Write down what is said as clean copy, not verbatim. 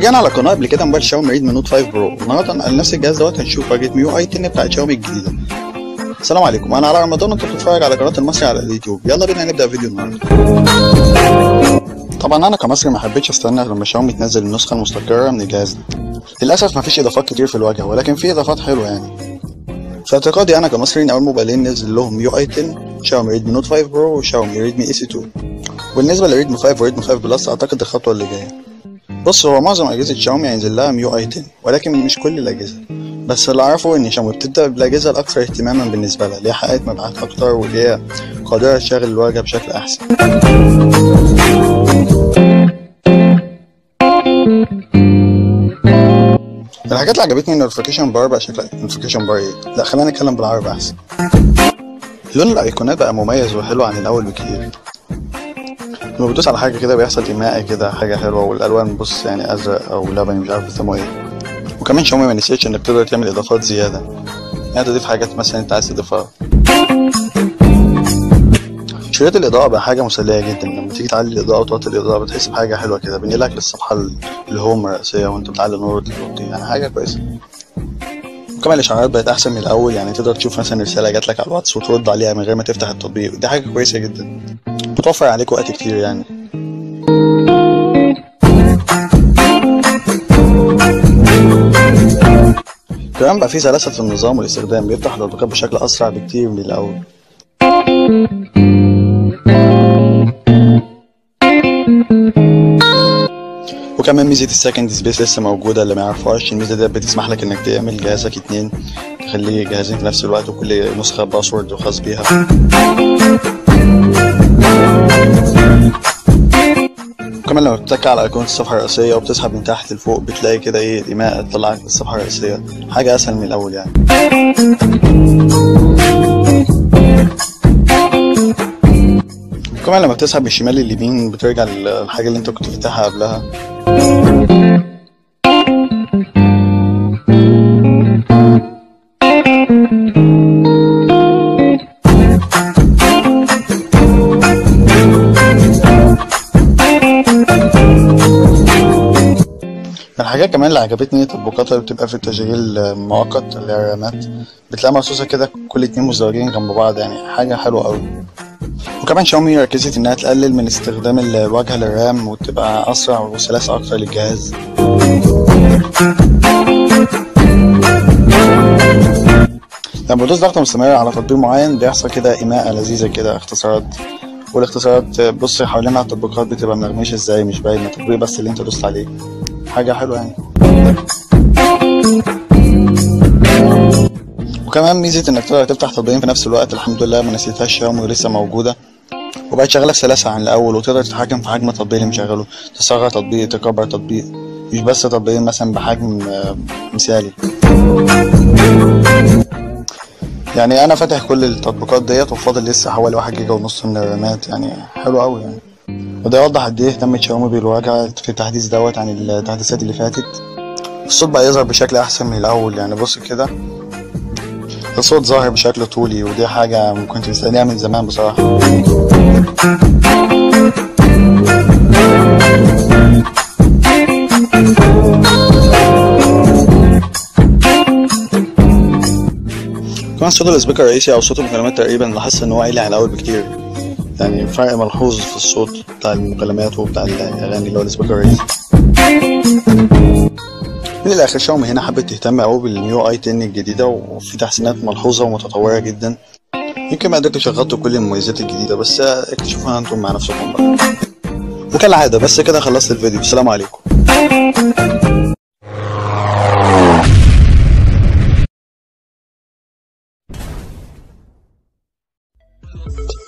رجعنا على قناه قبل كده موبايل شاومي ريدمي نوت 5 برو. النهارده على نفس الجهاز دوت هنشوف واجهه ميو اي 10 بتاعت شاومي الجديده. السلام عليكم، انا على رمضان وانت بتتفرج على قناه المصري على اليوتيوب. يلا بينا نبدا فيديو النهارده. طبعا انا كمصري ما حبيتش استنى لما شاومي تنزل النسخه المستقره من الجهاز ده. للاسف ما فيش اضافات كتير في الواجهه، ولكن في اضافات حلوه يعني. في اعتقادي انا كمصري ان اول موبايلين نزل لهم ميو اي 10 شاومي ريدمي نوت 5 برو وشاومي ريدمي اي سي 2. بالنسبه لريدمي 5 وريدمي 5 بلس اعتقد الخطوه اللي جايه. بص، هو معظم اجهزه شاومي هينزل لها ميو اي 10 ولكن مش كل الاجهزه. بس اللي اعرفه ان شاومي بتبدا بالاجهزه الاكثر اهتماما بالنسبه لها، اللي هي حققت مبيعات اكتر واللي هي قادره تشغل الواجهه بشكل احسن. الحاجات اللي عجبتني النوتيفيكيشن بار بقى شكل نوتيفيكيشن بار ايه؟ لا خلينا نتكلم بالعربي احسن. لون الايقونات بقى مميز وحلو عن الاول بكتير. لما بتدوس على حاجه كده بيحصل ايماء كده، حاجه حلوه. والالوان بص يعني ازرق او لبني مش عارف بيسموه ايه. وكمان شاومي ما نسيتش انك تقدر تعمل اضافات زياده، يعني تضيف حاجات مثلا انت عايز تضيفها. شريط الاضاءه بقى حاجه مسليه جدا. لما تيجي تعلي الاضاءه وتوطي الاضاءه بتحس بحاجه حلوه كده، بينقلك للصفحه الهوم الرئيسيه وانت بتعلي نور وتوطي، يعني حاجه كويسه. وكمان الاشعارات بقت احسن من الاول، يعني تقدر تشوف مثلا رساله جات لك على الواتس وترد عليها من غير ما تفتح التطبيق. دي حاجه كويسه جدا، بتوفر عليك وقت كتير يعني. كمان بقى في سلاسة في النظام والاستخدام، بيفتح التطبيقات بشكل أسرع بكتير من الأول. وكمان ميزة السكند سبيس لسه موجودة، اللي ما يعرفهاش الميزة دي بتسمح لك إنك تعمل جهازك اتنين، تخليه جهازين في نفس الوقت وكل نسخة باسورد خاص بيها. وكمان لما بتتك على ايقونة الصفحة الرئيسية وبتسحب من تحت لفوق بتلاقي كده ايه ايماء تطلعك للصفحة الرئيسية، حاجة اسهل من الاول يعني. وكمان لما بتسحب من الشمال لليمين بترجع للحاجة اللي انت كنت فاتحها قبلها. الحاجات كمان اللي عجبتني التطبيقات اللي بتبقى في التشغيل مؤقت، اللي هي الرامات، بتلاقيها مرصوصة كده كل اتنين مزدوجين جنب بعض، يعني حاجة حلوة أوي. وكمان شاومي ركزت إنها تقلل من استخدام الواجهة للرام وتبقى أسرع وسلاسة أكتر للجهاز. لما بدوس ضغطة مستمرة على تطبيق معين بيحصل كده إيماءة لذيذة كده، اختصارات. والاختصارات بص حوالين على التطبيقات بتبقى منغمشة ازاي، مش باين التطبيق بس اللي انت دوست عليه. حاجة حلوة يعني. وكمان ميزة انك تقدر تفتح تطبيقين في نفس الوقت، الحمد لله ما نسيتهاش شاومي ولسه موجودة، وبقت شغالة بسلاسة عن الأول. وتقدر تتحكم في حجم التطبيق اللي مشغله، تصغر تطبيق، تكبر تطبيق، مش بس تطبيقين مثلا بحجم مثالي. يعني انا فاتح كل التطبيقات ديت وفاضل لسه حوالي 1.5 جيجا من الرامات، يعني حلو قوي يعني. وده يوضح قد ايه اهتمت شاومي بالواجهه في التحديث دوت عن التحديثات اللي فاتت. الصوت بقى يظهر بشكل احسن من الاول، يعني بص كده الصوت ظاهر بشكل طولي، ودي حاجه كنت مستنيها من زمان بصراحه. كمان صوت السبيكر الرئيسي او صوت المكالمات تقريبا لاحظت ان هو عالي عن الاول بكتير، يعني فرق ملحوظ في الصوت بتاع المكالمات وبتاع الاغاني اللي هو السبيكر الرئيسي. من الاخر شاومي هنا حبت تهتم قوي بالميو اي 10 الجديده، وفي تحسينات ملحوظه ومتطوره جدا. يمكن ما قدرتش اغطي كل المميزات الجديده، بس اكتشفوها انتم مع نفسكم بقى. وكالعاده بس كده خلصت الفيديو. السلام عليكم.